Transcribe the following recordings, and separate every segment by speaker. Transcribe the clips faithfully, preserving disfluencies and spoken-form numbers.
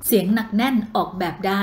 Speaker 1: เสียงหนักแน่นออกแบบได้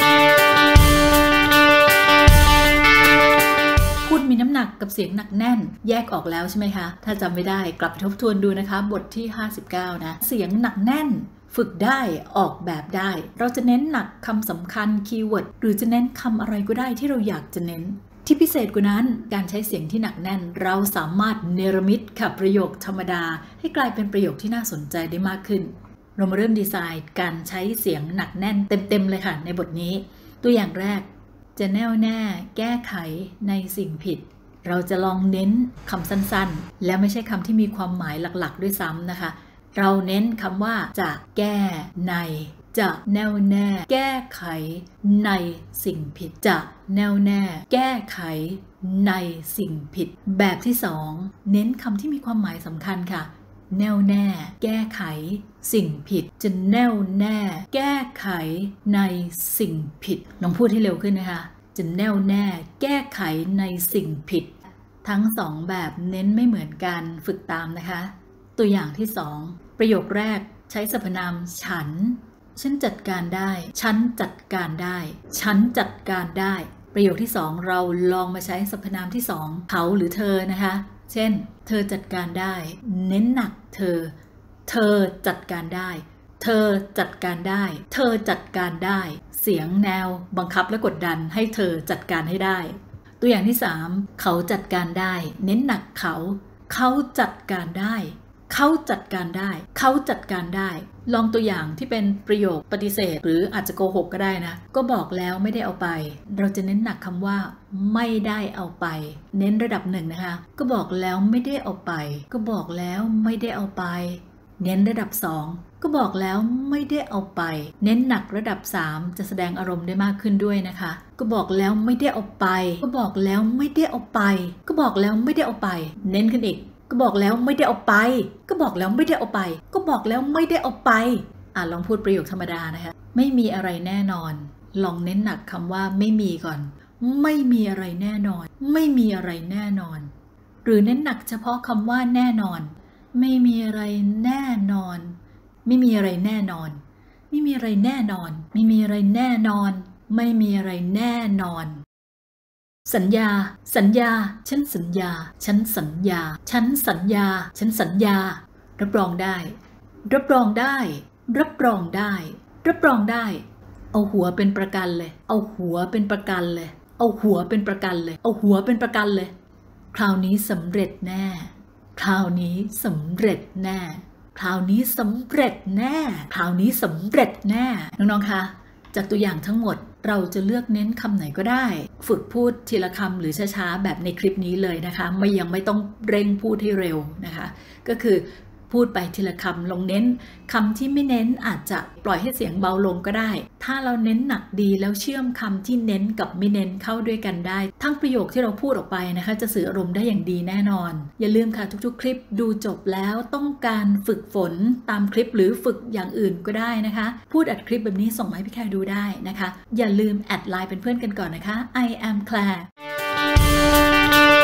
Speaker 1: พูดมีน้ำหนักกับเสียงหนักแน่นแยกออกแล้วใช่ไหมคะถ้าจำไม่ได้กลับไปทบทวนดูนะคะบทที่ห้าสิบเก้านะเสียงหนักแน่นฝึกได้ออกแบบได้เราจะเน้นหนักคำสำคัญคีย์เวิร์ดหรือจะเน้นคำอะไรก็ได้ที่เราอยากจะเน้นที่พิเศษกว่านั้นการใช้เสียงที่หนักแน่นเราสามารถเนรมิตกับประโยคธรรมดาให้กลายเป็นประโยคที่น่าสนใจได้มากขึ้นเรามาเริ่มดีไซน์การใช้เสียงหนักแน่นเต็มๆเลยค่ะในบทนี้ตัวอย่างแรกจะแน่วแน่แก้ไขในสิ่งผิดเราจะลองเน้นคำสั้นๆและไม่ใช่คำที่มีความหมายหลักๆด้วยซ้ำนะคะเราเน้นคำว่าจะแก้ในจะแน่วแน่แก้ไขในสิ่งผิดจะแน่วแน่แก้ไขในสิ่งผิดแบบที่สองเน้นคำที่มีความหมายสำคัญค่ะแน่วแน่แก้ไขสิ่งผิดจะแน่วแน่แก้ไขในสิ่งผิดลองพูดให้เร็วขึ้นนะคะจะแน่วแน่แก้ไขในสิ่งผิดทั้งสองแบบเน้นไม่เหมือนกันฝึกตามนะคะตัวอย่างที่สองประโยคแรกใช้สรรพนามฉันฉันจัดการได้ฉันจัดการได้ฉันจัดการได้ประโยคที่สองเราลองมาใช้สรรพนามที่สองเขาหรือเธอนะคะเช่นเธอจัดการได้เน้นหนักเธอเธอจัดการได้เธอจัดการได้เธอจัดการได้เสียงแนวบังคับและกดดันให้เธอจัดการให้ได้ตัวอย่างที่สามเขาจัดการได้เน้นหนักเขาเขาจัดการได้เขาจัดการได้เขาจัดการได้ลองตัวอย่างที่เป็นประโยคปฏิเสธหรืออาจจะโกหกก็ได้นะก็บอกแล้วไม่ได้เอาไปเราจะเน้นหนักคำว่าไม่ได้เอาไปเน้นระดับหนึ่งนะคะก็บอกแล้วไม่ได้เอาไปก็บอกแล้วไม่ได้เอาไปเน้นระดับสองก็บอกแล้วไม่ได้เอาไปเน้นหนักระดับสามจะแสดงอารมณ์ได้มากขึ้นด้วยนะคะก็บอกแล้วไม่ได้เอาไปก็บอกแล้วไม่ได้เอาไปก็บอกแล้วไม่ได้เอาไปเน้นขึ้นอีกก็บอกแล้วไม่ได้เอาไปก็บอกแล้วไม่ได้เอาไปก็บอกแล้วไม่ได้เอาไปอ่ะลองพูดประโยคธรรมดานะคะไม่มีอะไรแน่นอนลองเน้นหนักคำว่าไม่มีก่อนไม่มีอะไรแน่นอนไม่มีอะไรแน่นอนหรือเน้นหนักเฉพาะคำว่าแน่นอนไม่มีอะไรแน่นอนไม่มีอะไรแน่นอนไม่มีอะไรแน่นอนไม่มีอะไรแน่นอนไม่มีอะไรแน่นอนสัญญาสัญญาฉันสัญญาฉันสัญญาฉันสัญญาฉันสัญญารับรองได้รับรองได้รับรองได้รับรองได้เอาหัวเป็นประกันเลยเอาหัวเป็นประกันเลยเอาหัวเป็นประกันเลยเอาหัวเป็นประกันเลยคราวนี้สำเร็จแน่คราวนี้สำเร็จแน่คราวนี้สำเร็จแน่คราวนี้สำเร็จแน่น้องๆคะจากตัวอย่างทั้งหมดเราจะเลือกเน้นคำไหนก็ได้ฝึกพูดทีละคำหรือช้าๆแบบในคลิปนี้เลยนะคะไม่ยังไม่ต้องเร่งพูดให้เร็วนะคะก็คือพูดไปทีละคำลงเน้นคำที่ไม่เน้นอาจจะปล่อยให้เสียงเบาลงก็ได้ถ้าเราเน้นหนักดีแล้วเชื่อมคำที่เน้นกับไม่เน้นเข้าด้วยกันได้ทั้งประโยคที่เราพูดออกไปนะคะจะสื่ออารมณ์ได้อย่างดีแน่นอนอย่าลืมค่ะทุกๆคลิปดูจบแล้วต้องการฝึกฝนตามคลิปหรือฝึกอย่างอื่นก็ได้นะคะพูดอัดคลิปแบบนี้ส่งมาให้พี่แคร์ดูได้นะคะอย่าลืมแอดไลน์เป็นเพื่อนกันก่อนนะคะ I am Claire